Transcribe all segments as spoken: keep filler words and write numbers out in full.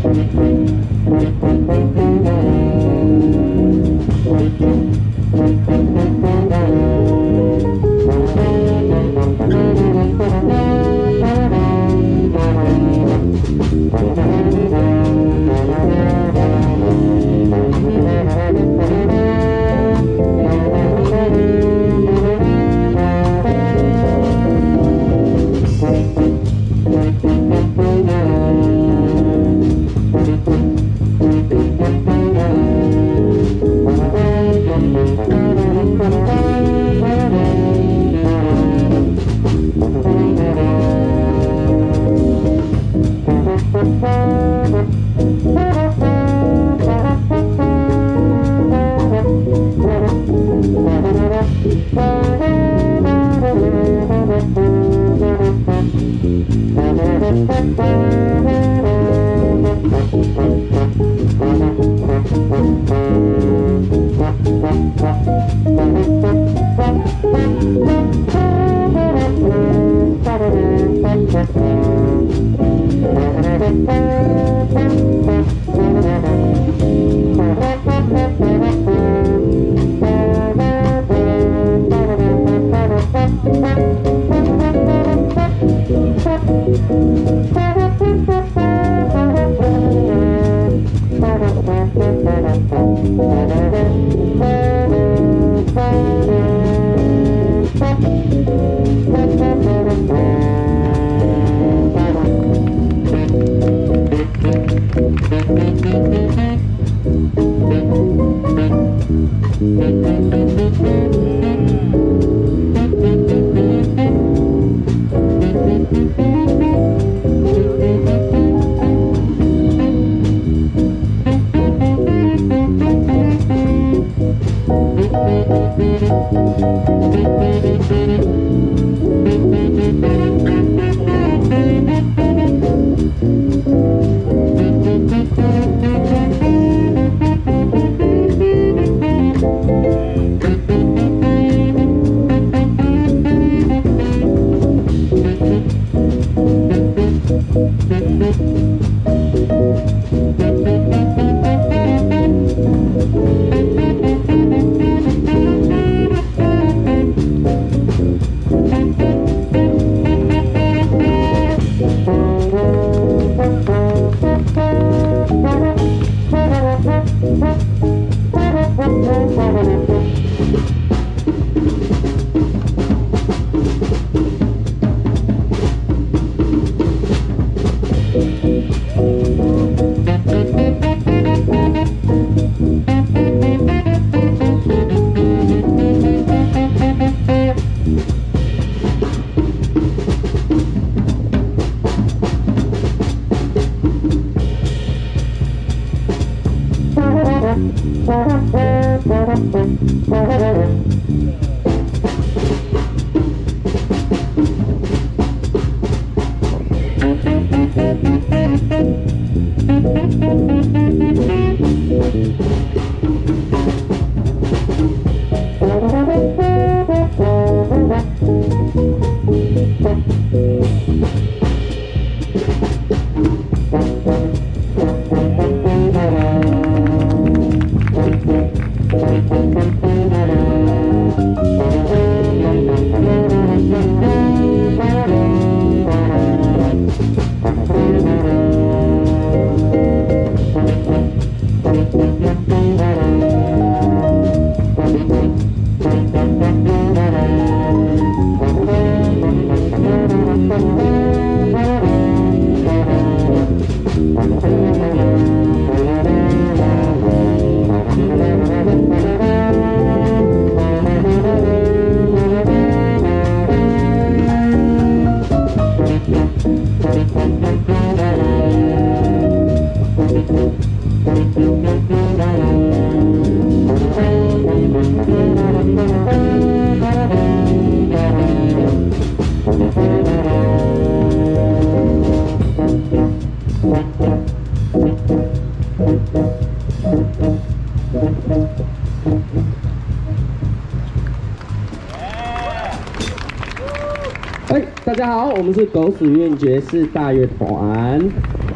大家好，我们是狗屎院爵士大乐团。来，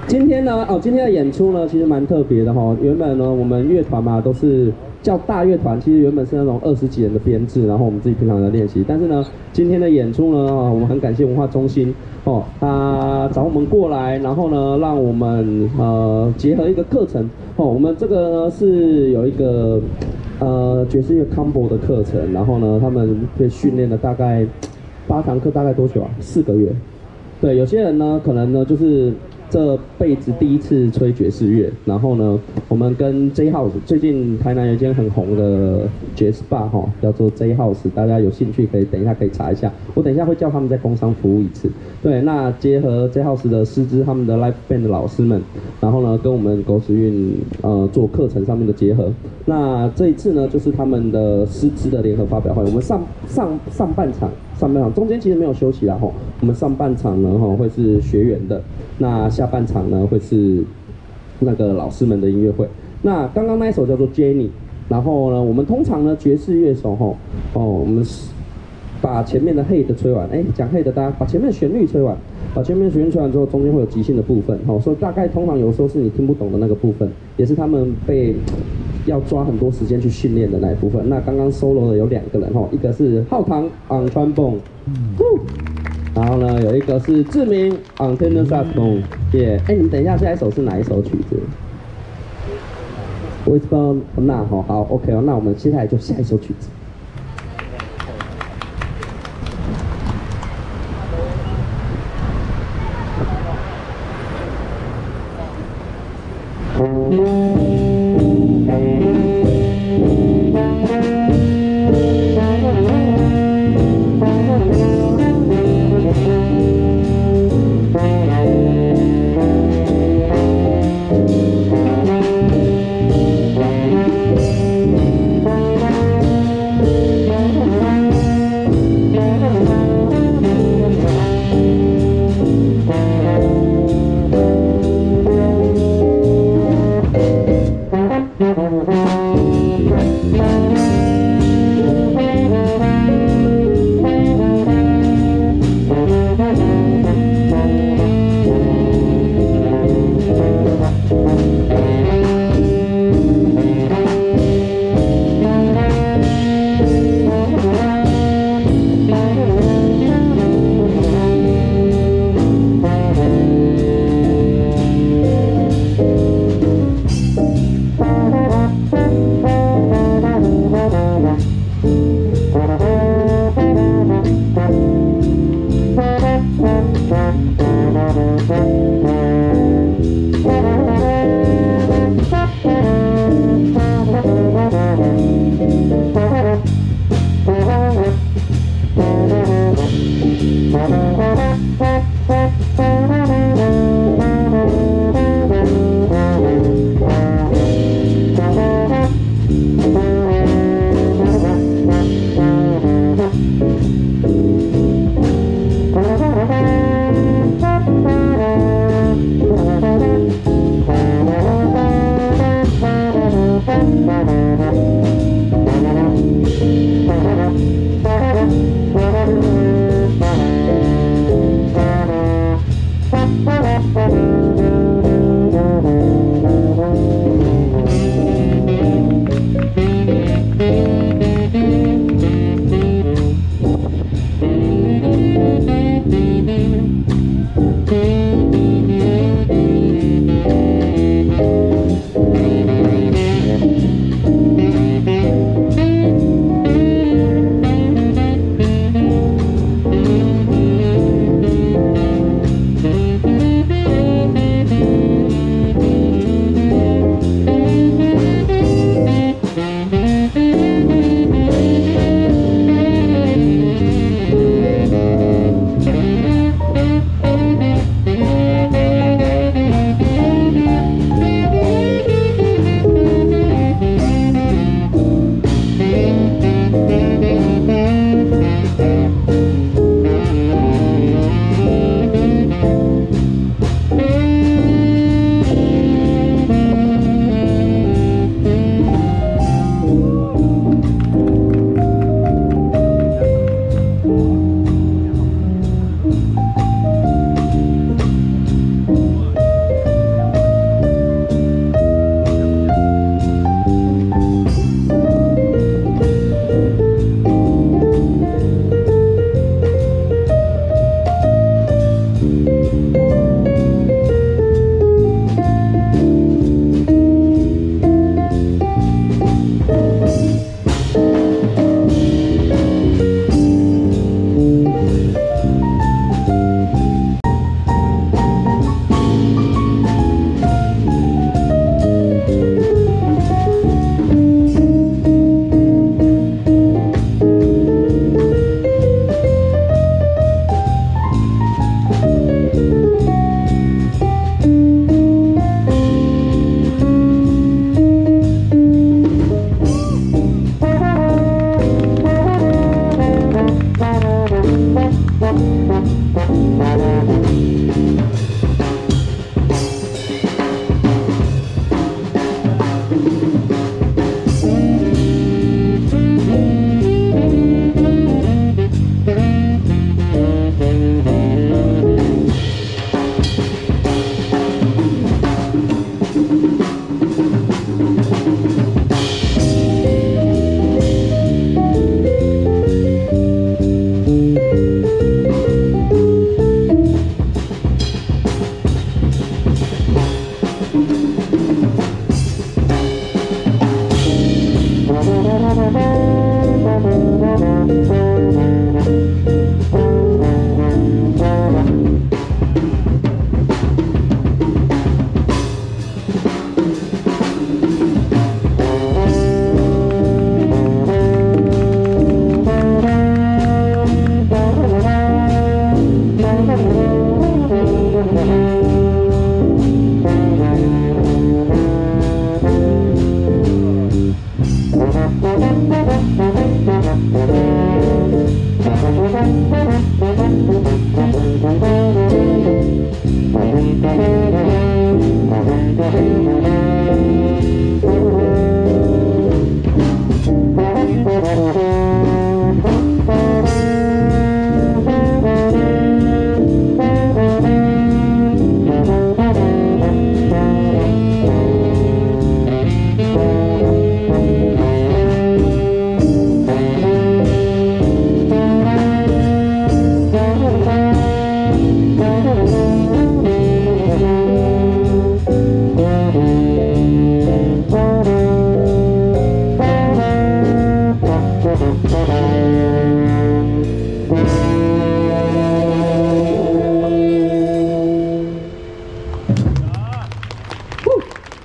今天呢，哦，今天的演出呢，其实蛮特别的哈、哦。原本呢，我们乐团嘛都是叫大乐团，其实原本是那种二十几人的编制，然后我们自己平常在练习。但是呢，今天的演出呢，哦，我们很感谢文化中心哦，他找我们过来，然后呢，让我们呃结合一个课程哦。我们这个呢是有一个呃爵士乐 combo 的课程，然后呢，他们被训练了大概八堂课，大概多久啊？四个月。对，有些人呢，可能呢就是这辈子第一次吹爵士乐，然后呢，我们跟 J House 最近台南有一间很红的爵士吧哈，叫做 J House， 大家有兴趣可以等一下可以查一下，我等一下会叫他们在工商服务一次。对，那结合 J House 的师资，他们的 Live Band 的老师们，然后呢跟我们狗屎运呃做课程上面的结合。那这一次呢，就是他们的师资的联合发表会，我们上上上半场。上半场中间其实没有休息啦吼，我们上半场呢吼会是学员的，那下半场呢会是那个老师们的音乐会。那刚刚那一首叫做 Jenny， 然后呢我们通常呢爵士乐手吼哦我们把前面的 Head 吹完，哎讲 Head 大家把前面的旋律吹完，把前面的旋律吹完之后，中间会有即兴的部分，吼，所以大概通常有时候是你听不懂的那个部分，也是他们被要抓很多时间去训练的那一部分。那刚刚 solo 的有两个人吼，一个是浩堂 on trombone， 然后呢有一个是志明 on tenor saxophone， 耶，哎，你们等一下下一首是哪一首曲子？我也不知道，那好好 OK 哦，那我们接下来就下一首曲子。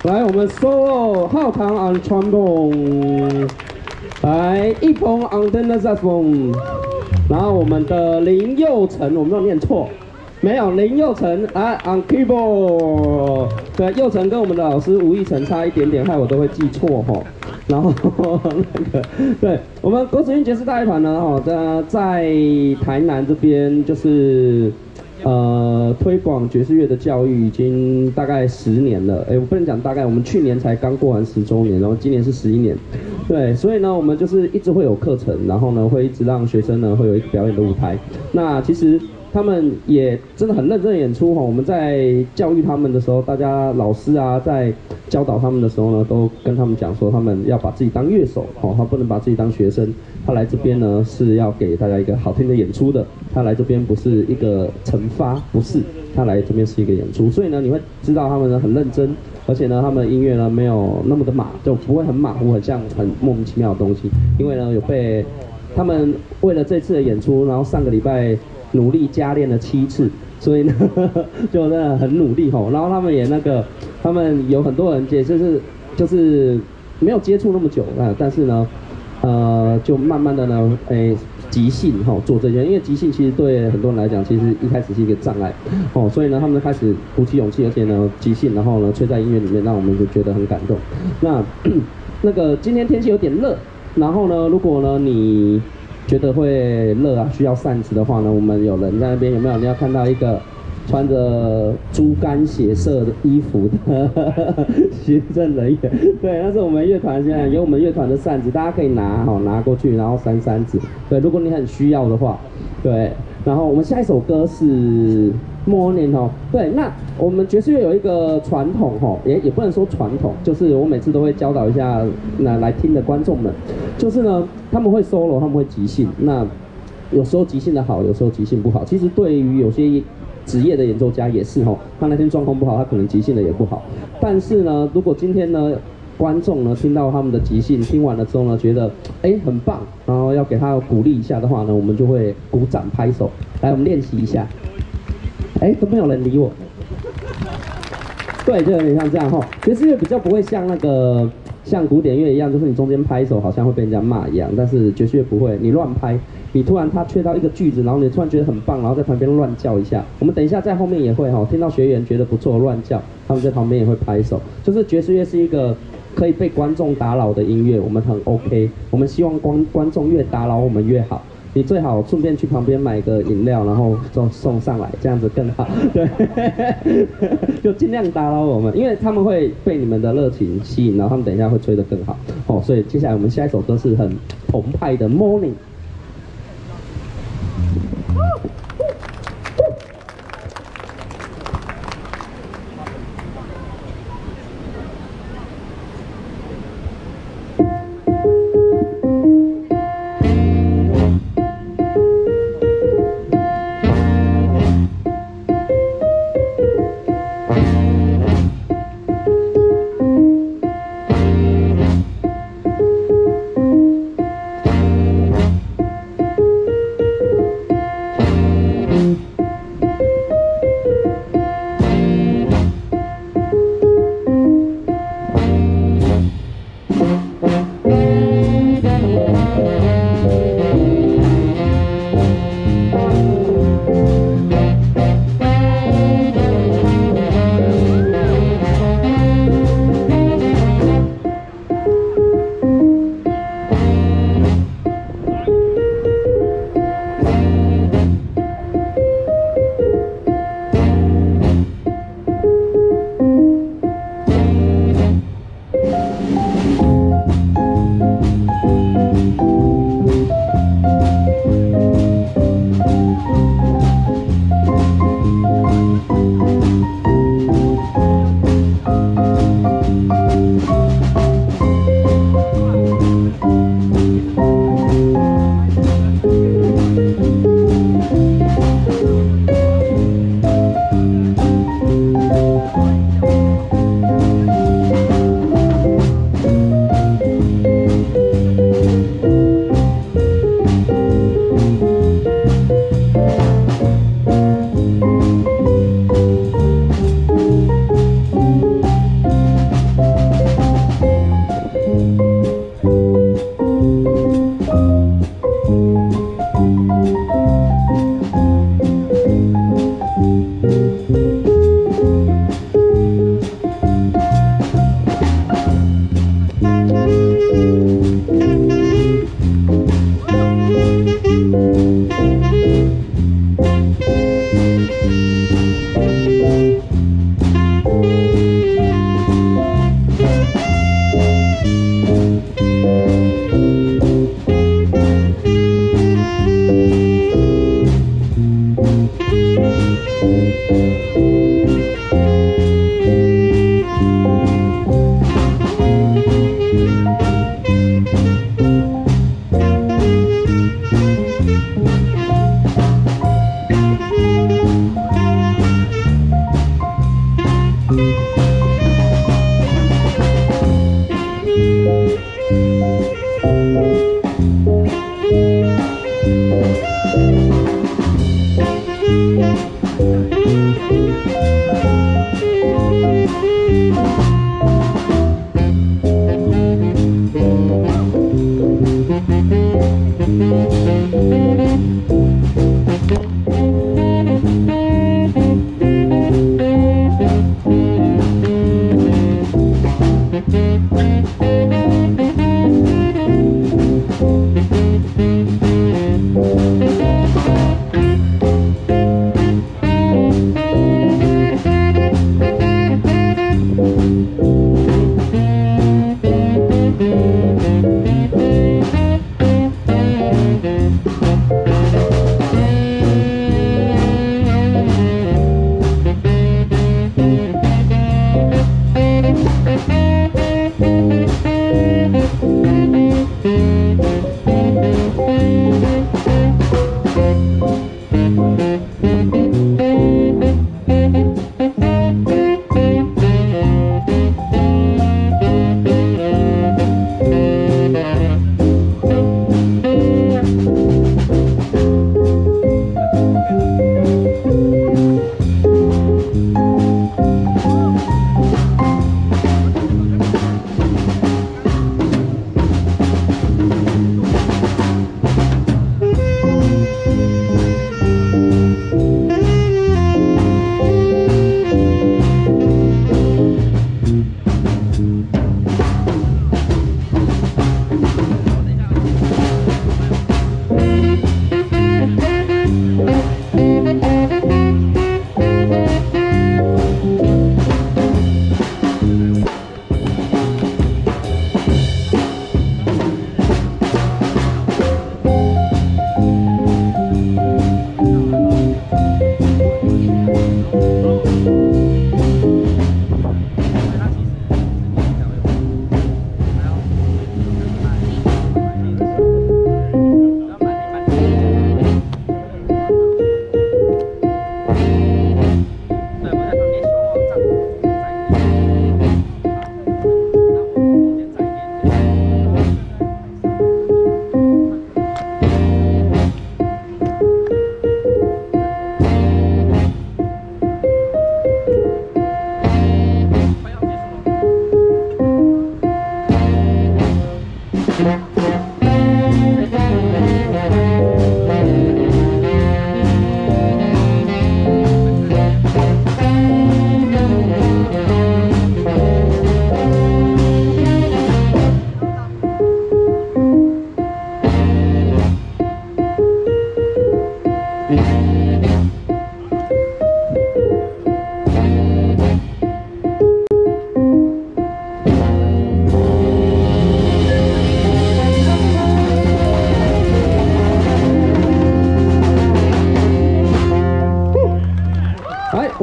来，我们 solo 浩堂 on trombone， 来一鹏 on tenor saxophone， 然后我们的林佑成，我没有念错。 没有林佑成啊 on keyboard， 对，佑成跟我们的老师吴义成差一点点，害我都会记错哈。然后那个，对我们国子运爵士大乐团呢，哈，在在台南这边就是呃推广爵士乐的教育已经大概十年了。哎，我不能讲大概，我们去年才刚过完十周年，然后今年是十一年。对，所以呢，我们就是一直会有课程，然后呢会一直让学生呢会有一个表演的舞台。那其实。 他们也真的很认真的演出哈。我们在教育他们的时候，大家老师啊在教导他们的时候呢，都跟他们讲说，他们要把自己当乐手哦，他不能把自己当学生。他来这边呢是要给大家一个好听的演出的，他来这边不是一个惩罚，不是，他来这边是一个演出。所以呢，你会知道他们呢很认真，而且呢，他们的音乐呢没有那么的马，就不会很马虎，很像很莫名其妙的东西。因为呢有被他们为了这次的演出，然后上个礼拜。 努力加练了七次，所以呢，就真的很努力吼。然后他们也那个，他们有很多人也就是就是没有接触那么久啊，但是呢，呃，就慢慢的呢，诶，即兴吼做这些，因为即兴其实对很多人来讲，其实一开始是一个障碍哦，所以呢，他们开始鼓起勇气，而且呢，即兴，然后呢，吹在音乐里面，让我们就觉得很感动。那那个今天天气有点热，然后呢，如果呢你 觉得会热啊，需要扇子的话呢，我们有人在那边有没有？你要看到一个穿着猪肝血色的衣服的行政人员，对，那是我们乐团现在有我们乐团的扇子，大家可以拿哈拿过去，然后扇扇子。对，如果你很需要的话，对。然后我们下一首歌是 Morning 哦，对，那我们爵士乐有一个传统哈，也也不能说传统，就是我每次都会教导一下那来听的观众们，就是呢他们会 solo， 他们会即兴，那有时候即兴的好，有时候即兴不好。其实对于有些职业的演奏家也是哈，他那天状况不好，他可能即兴的也不好。但是呢，如果今天呢， 观众呢听到他们的即兴，听完了之后呢，觉得哎很棒，然后要给他鼓励一下的话呢，我们就会鼓掌拍手。来，我们练习一下。哎，都没有人理我。对，就有点像这样哈。爵士乐比较不会像那个像古典乐一样，就是你中间拍手好像会被人家骂一样，但是爵士乐不会，你乱拍，你突然他缺到一个句子，然后你突然觉得很棒，然后在旁边乱叫一下。我们等一下在后面也会哈，听到学员觉得不错乱叫，他们在旁边也会拍手。就是爵士乐是一个 可以被观众打扰的音乐，我们很 OK。我们希望观观众越打扰我们越好。你最好顺便去旁边买个饮料，然后送送上来，这样子更好。对，就尽量打扰我们，因为他们会被你们的热情吸引，然后他们等一下会吹得更好。哦，所以接下来我们下一首歌是很澎湃的《Morning》。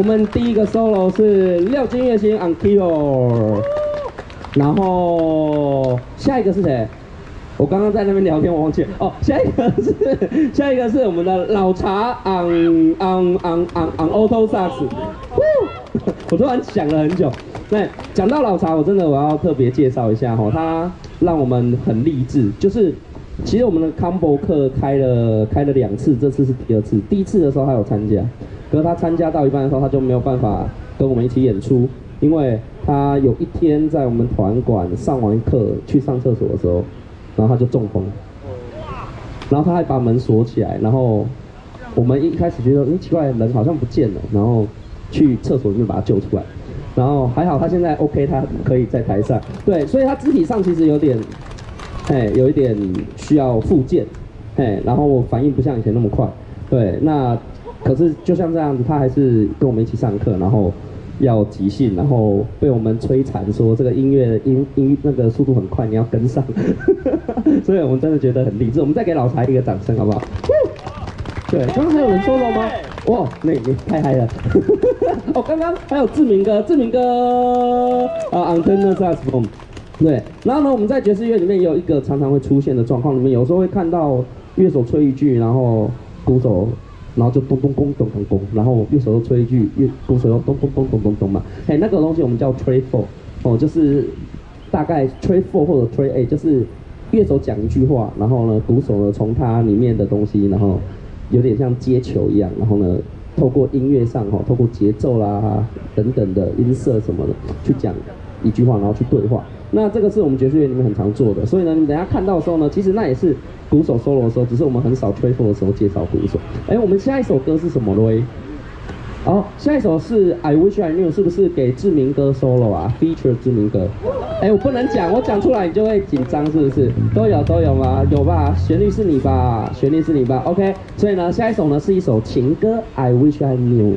们第一个 solo 是六金月星 on keyboard， 然后下一个是谁？我刚刚在那边聊天，我忘记了哦。下一个是下一个是我们的老茶 on on on on on auto sax。我突然想了很久。对，讲到老茶，我真的我要特别介绍一下哈，他让我们很励志。就是其实我们的 combo 课开了开了两次，这次是第二次。第一次的时候他有参加，可是他参加到一半的时候，他就没有办法跟我们一起演出，因为他有一天在我们团馆上完课去上厕所的时候。然后他就中风，然后他还把门锁起来，然后我们一开始觉得，嗯，奇怪，人好像不见了，然后去厕所里面把他救出来，然后还好他现在 OK， 他可以在台上，对，所以他肢体上其实有点，哎，有一点需要复健，哎，然后我反应不像以前那么快，对，那可是就像这样子，他还是跟我们一起上课，然后。要即兴，然后被我们摧残说这个音乐音音那个速度很快，你要跟上，所以我们真的觉得很励志。我们再给老柴一个掌声好不好？对，刚刚还有人 solo 吗？哇，那你太嗨了！哦，刚刚还有志明哥，志明哥啊 ，antenna saxophone。对，然后呢，我们在爵士乐里面也有一个常常会出现的状况，里面有时候会看到乐手吹一句，然后鼓手。然后就咚咚咚咚咚咚，然后乐手又吹一句，乐鼓手又咚咚咚咚咚咚嘛，哎，那个东西我们叫 tray four， 哦，就是大概 tray four 或者 tray eight， 就是乐手讲一句话，然后呢，鼓手呢从它里面的东西，然后有点像接球一样，然后呢，透过音乐上哈，透过节奏啦等等的音色什么的去讲一句话，然后去对话。那这个是我们爵士乐里面很常做的，所以呢，你等一下看到的时候呢，其实那也是鼓手 solo 的时候，只是我们很少 tray four 的时候介绍鼓手。哎，我们下一首歌是什么嘞？好，下一首是 I Wish I Knew， 是不是给志明哥 solo 啊 ？feature 志明哥。哎，我不能讲，我讲出来你就会紧张，是不是？都有都有吗？有吧？旋律是你吧？旋律是你吧 ？OK， 所以呢，下一首呢是一首情歌 I Wish I Knew。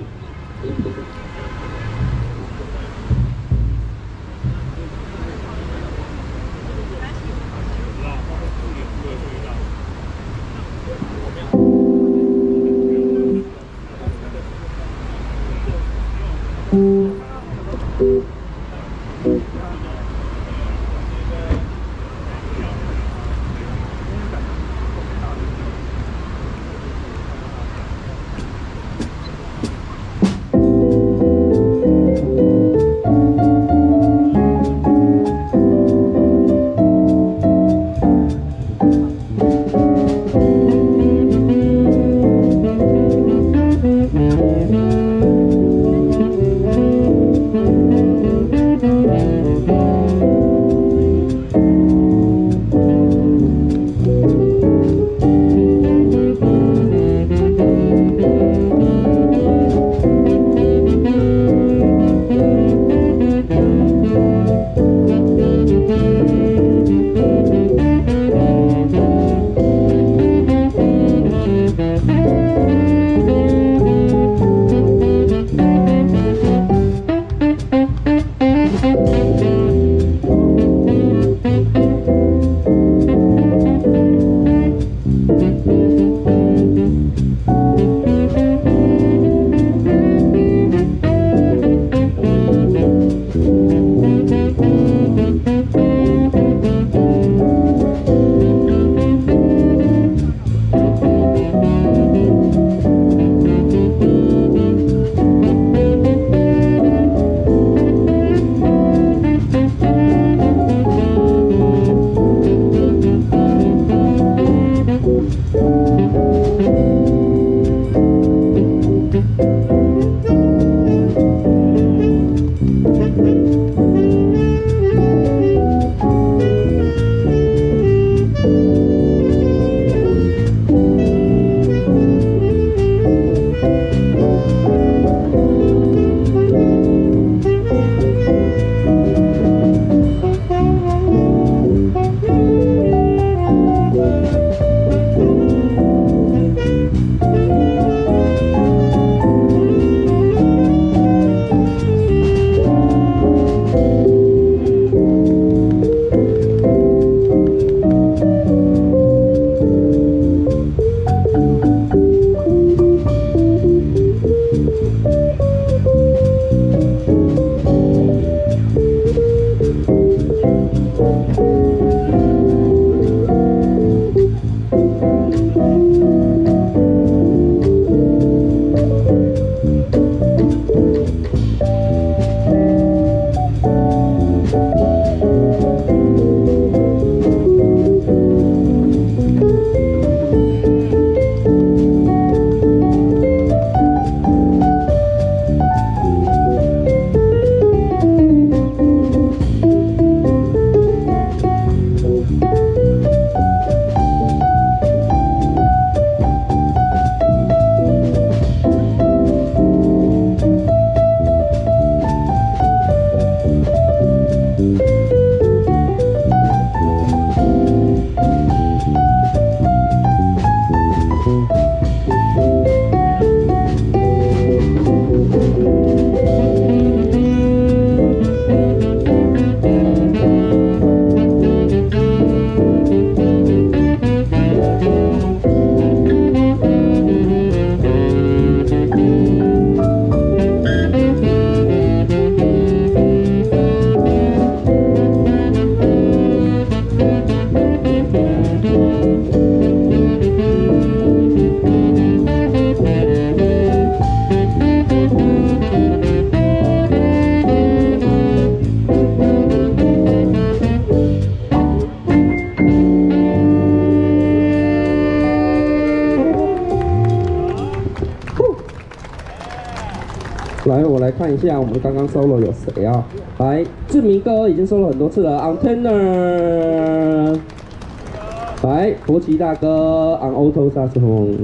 来，我来看一下我们刚刚 solo 有谁啊？来，志明哥已经 solo 很多次了 ，on tenor。来，博奇大哥 on alto saxophone。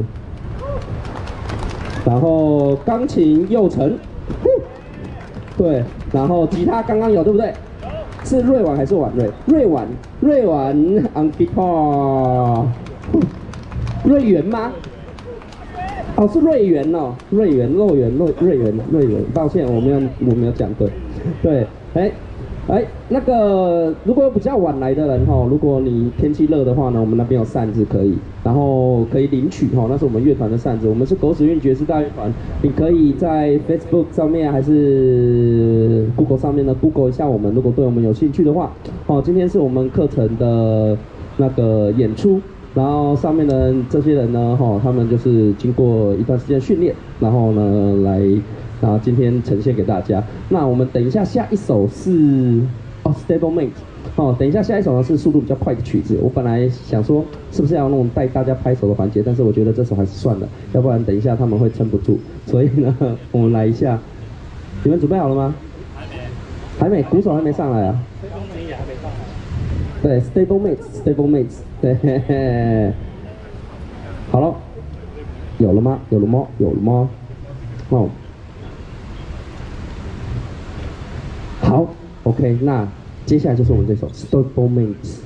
然后钢琴佑成，对，然后吉他刚刚有对不对？是瑞婉还是婉瑞？瑞婉，瑞婉 on guitar。瑞元吗？哦，是瑞元哦，瑞元、肉圆、瑞瑞元、瑞元，抱歉，我没有我没有讲对，对，哎哎，那个如果有比较晚来的人哈，如果你天气热的话呢，我们那边有扇子可以，然后可以领取哈，那是我们乐团的扇子，我们是狗屎运爵士大乐团，你可以在 Facebook 上面还是 Google 上面呢 Google 一下我们，如果对我们有兴趣的话，哦，今天是我们课程的那个演出。然后上面的这些人呢，哈，他们就是经过一段时间训练，然后呢来，然后今天呈现给大家。那我们等一下下一首是哦 ，Stable Mate， 哦，等一下下一首呢是速度比较快的曲子。我本来想说是不是要那种带大家拍手的环节，但是我觉得这首还是算了，要不然等一下他们会撑不住。所以呢，我们来一下，你们准备好了吗？还没，还没，鼓手还没上来啊。对 ，Stable Mates，Stable Mates， 对，嘿嘿，好了，有了吗？有了吗？有了吗？哦，好 ，OK， 那接下来就是我们这首 Stable Mates。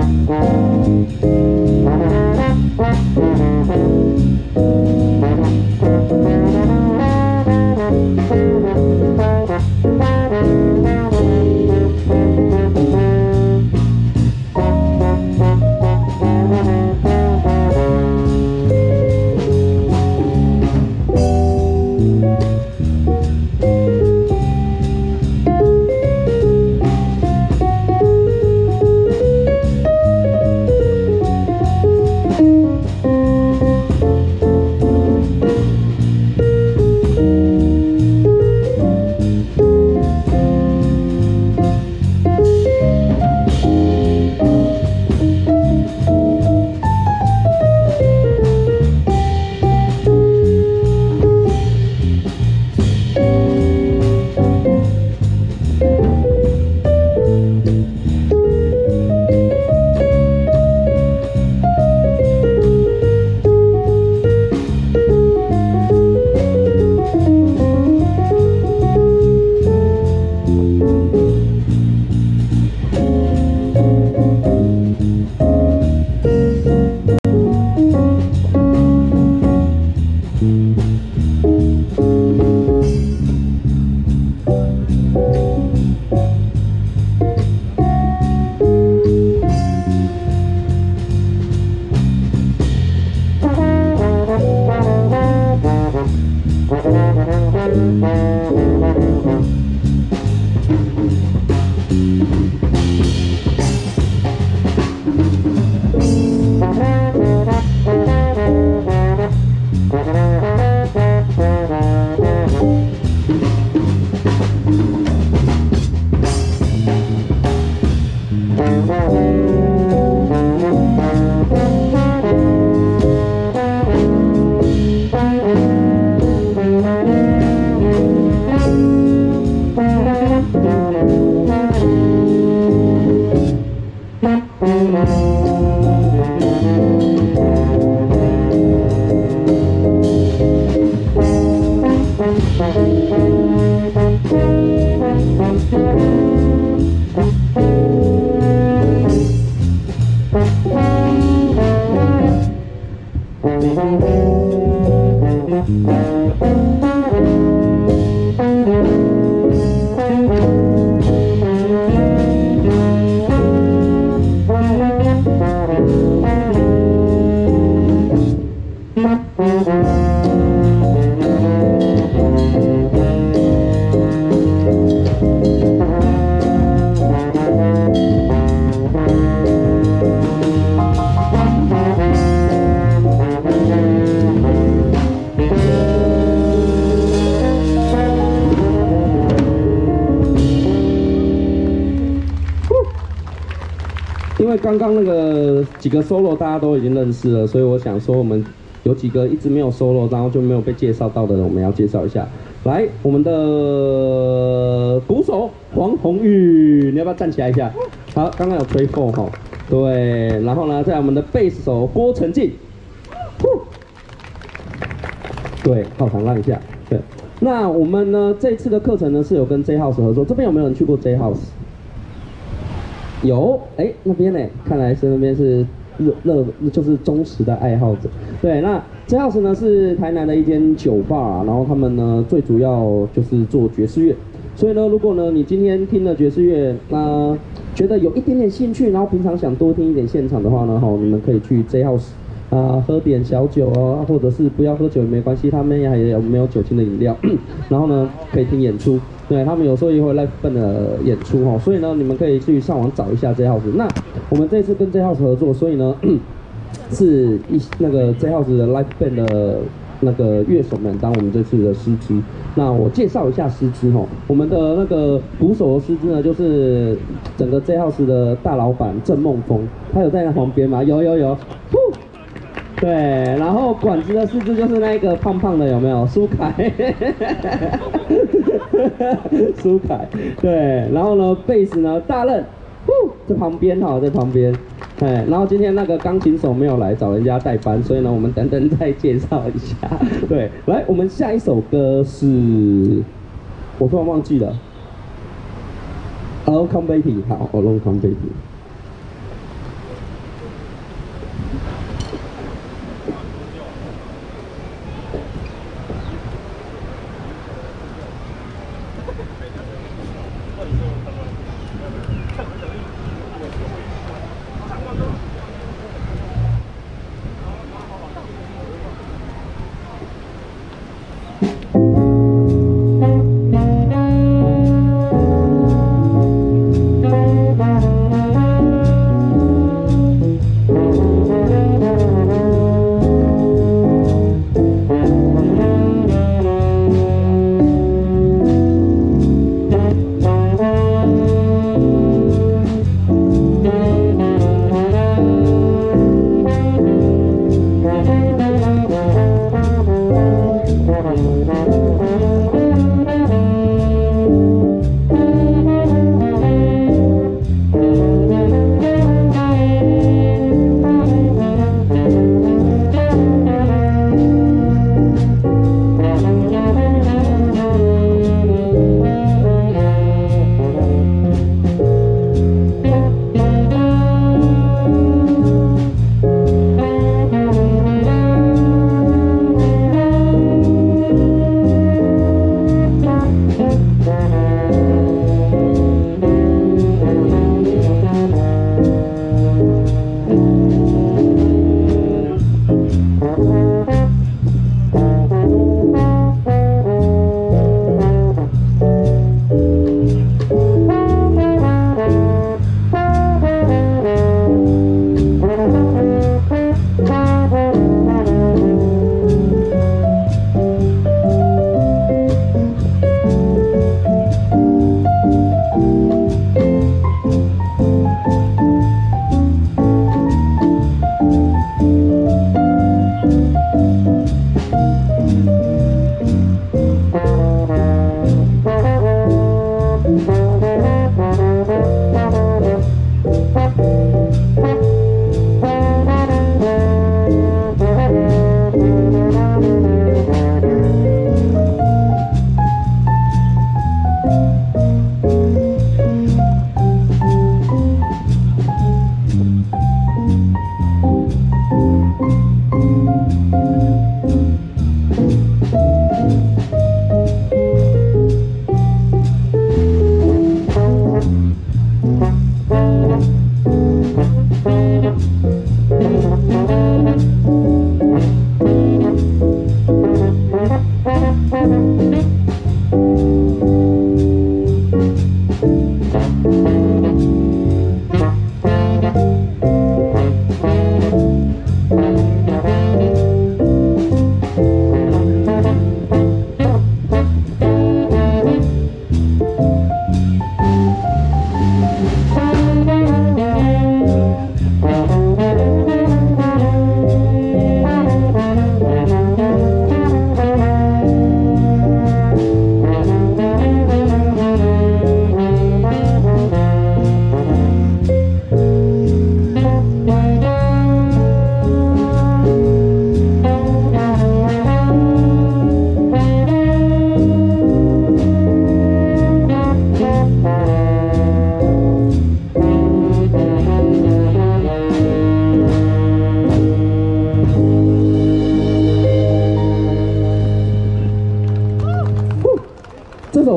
因为刚刚那个几个 solo 大家都已经认识了，所以我想说我们有几个一直没有 solo， 然后就没有被介绍到的人，我们要介绍一下。来，我们的鼓手黄宏宇，你要不要站起来一下？好，刚刚有吹风哈，对，然后呢，在我们的贝斯手郭成进，对，靠场让一下，对。那我们呢这次的课程呢是有跟 J House 合作，这边有没有人去过 J House？有，哎，那边呢？看来是那边是热热，就是忠实的爱好者。对，那 J House 呢是台南的一间酒吧、啊，然后他们呢最主要就是做爵士乐。所以呢，如果呢你今天听了爵士乐，那、呃、觉得有一点点兴趣，然后平常想多听一点现场的话呢，吼，你们可以去 J House 啊、呃、喝点小酒啊，或者是不要喝酒也没关系，他们还有没有酒精的饮料，然后呢可以听演出。对他们有时候也会 live band 的演出哈，所以呢，你们可以去上网找一下 J House。那我们这次跟 J House 合作，所以呢，是一那个 J House 的 live band 的那个乐手们当我们这次的师资。那我介绍一下师资哈，我们的那个鼓手的师资呢，就是整个 J House 的大老板郑梦峰，他有在那旁边吗？有有有。对，然后管子的师资就是那个胖胖的，有没有？苏凯，苏凯，对，然后呢，贝斯呢，大任，在旁边哈，在旁边，哎，然后今天那个钢琴手没有来，找人家代班，所以呢，我们等等再介绍一下。对，来，我们下一首歌是，我突然忘记了 ，Alone Come Baby， 好 ，Alone Come Baby。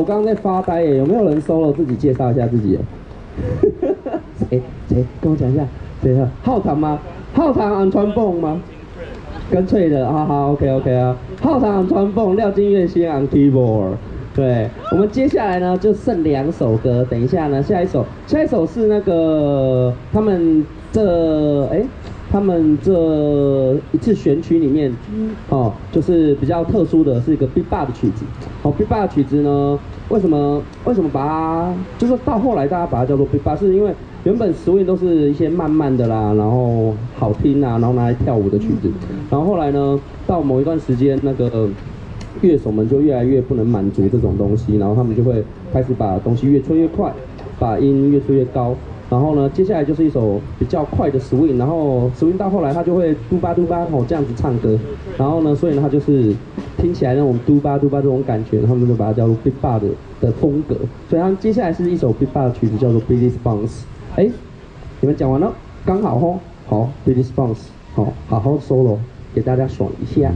刚刚在发呆耶，有没有人 solo 自己介绍一下自己？谁谁跟我讲一下？谁啊？浩堂吗？浩堂昂传蹦吗？跟脆的，好好 OK OK 啊。浩堂昂传蹦，廖金月先昂 keyboard。对，我们接下来呢就剩两首歌，等一下呢，下一首，下一首是那个他们这哎。他们这一次选曲里面，哦，就是比较特殊的是一个 Big Bar 的曲子。哦 ，Big Bar 的曲子呢，为什么为什么把它，就是到后来大家把它叫做 Big Bar，是因为原本 swing 都是一些慢慢的啦，然后好听啊，然后拿来跳舞的曲子。然后后来呢，到某一段时间，那个乐手们就越来越不能满足这种东西，然后他们就会开始把东西越吹越快，把音越吹越高。然后呢，接下来就是一首比较快的 swing， 然后 swing 到后来他就会嘟吧嘟吧吼这样子唱歌，然后呢，所以呢他就是听起来那种嘟吧嘟吧这种感觉，他们就把它叫做 Big Bar 的的风格。所以他接下来是一首 Big Bar 的曲子，叫做 Billy Bounce。哎，你们讲完了，刚好吼，好 Billy Bounce， 好，好好 solo 给大家爽一下。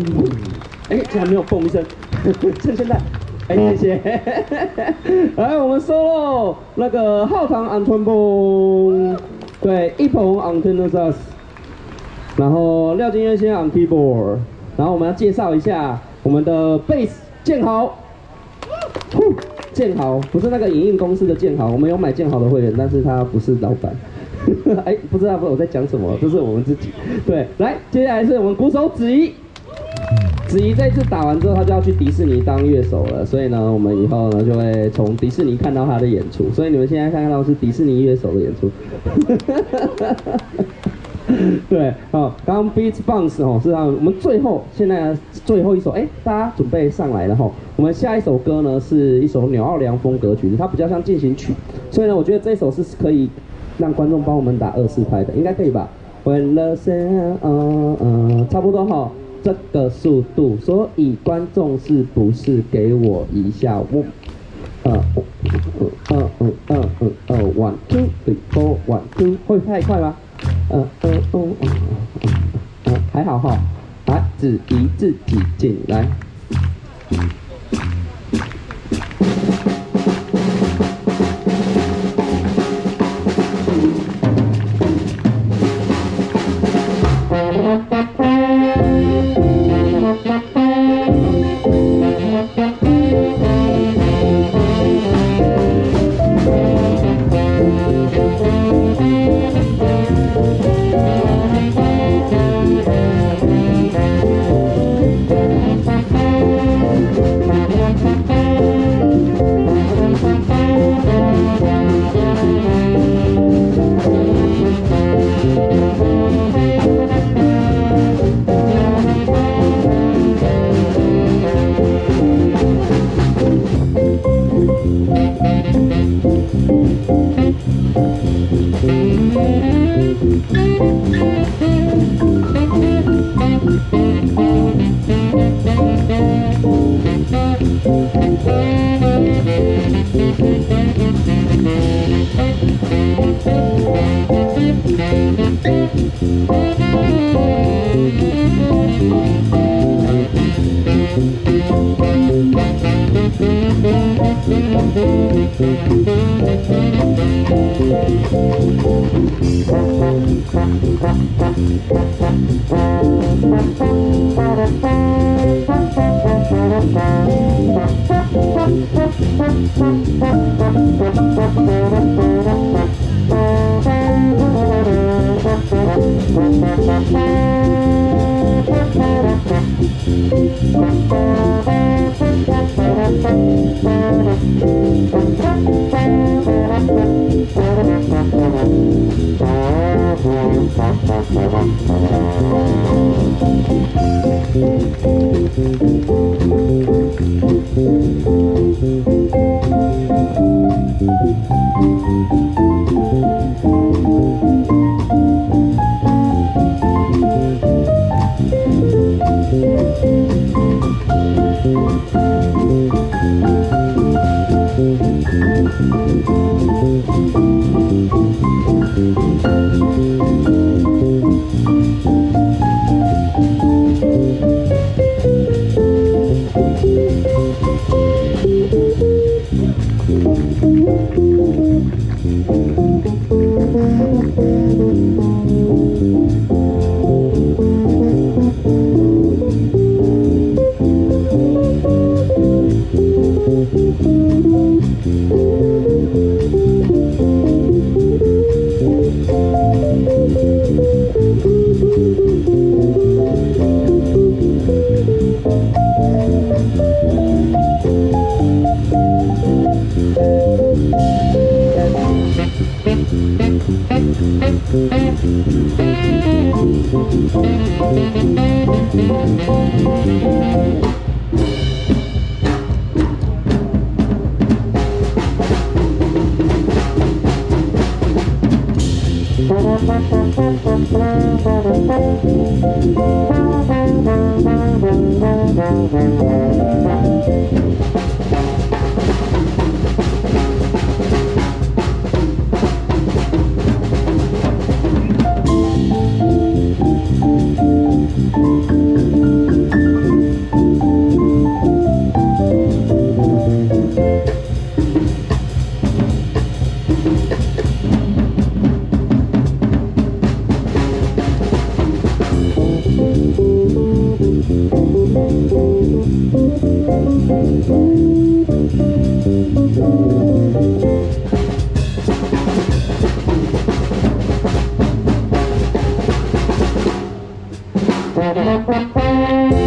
哎，竟然没有蹦一声，趁现在。哎，谢谢。来，我们 solo 那个浩堂 on trombone， 对，一鹏 on tenor sax， 然后廖金渊先 on keyboard， 然后我们要介绍一下我们的 bass 建豪。建豪不是那个影印公司的建豪，我们有买建豪的会员，但是他不是老板。哎，不知道不知道我在讲什么，这是我们自己。对，来，接下来是我们鼓手子怡。子怡这次打完之后，他就要去迪士尼当乐手了，所以呢，我们以后呢就会从迪士尼看到他的演出。所以你们现在看到是迪士尼乐手的演出。对，好，刚刚 Beat Bounce 哦，是让我们最后现在最后一首，哎，大家准备上来了哈。我们下一首歌呢是一首纽奥良风格曲子，它比较像进行曲，所以呢，我觉得这首是可以让观众帮我们打二四拍的，应该可以吧 ？When the sun， 嗯嗯，差不多哈。这个速度，所以观众是不是给我一下我？呃，嗯嗯嗯嗯嗯嗯 ，one two three four one two， 会太快吗？嗯嗯嗯嗯嗯嗯，还好哈。来，子怡自己进来。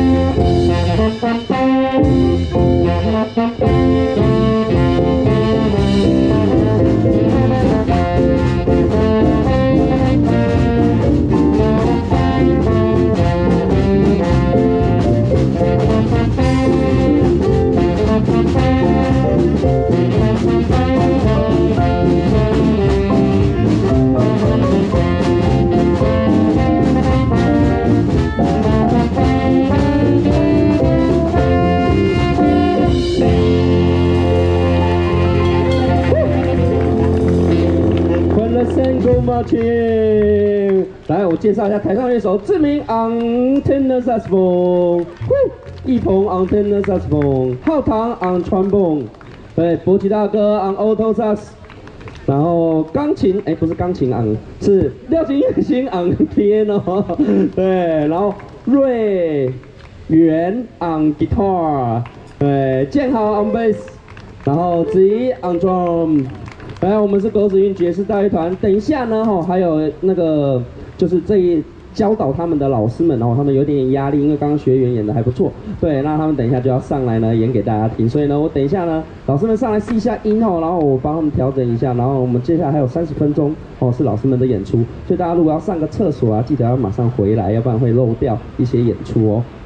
来，我介绍一下台上乐手，志明 on tenor saxophone， 一鹏 on tenor saxophone， 浩堂 on trombone， 对，博奇大哥 on alto sax， 然后钢琴，哎、欸，不是钢琴 on， 是廖金月星 on piano， 对，然后瑞元 on guitar， 对，建豪 on bass， 然后子怡 on drum。来，我们是狗子运爵士大乐团。等一下呢，哈，还有那个就是这一教导他们的老师们，哦，他们有点点压力，因为刚刚学员演的还不错，对，那他们等一下就要上来呢演给大家听，所以呢，我等一下呢，老师们上来试一下音哦，然后我帮他们调整一下，然后我们接下来还有三十分钟哦，是老师们的演出，所以大家如果要上个厕所啊，记得要马上回来，要不然会漏掉一些演出哦。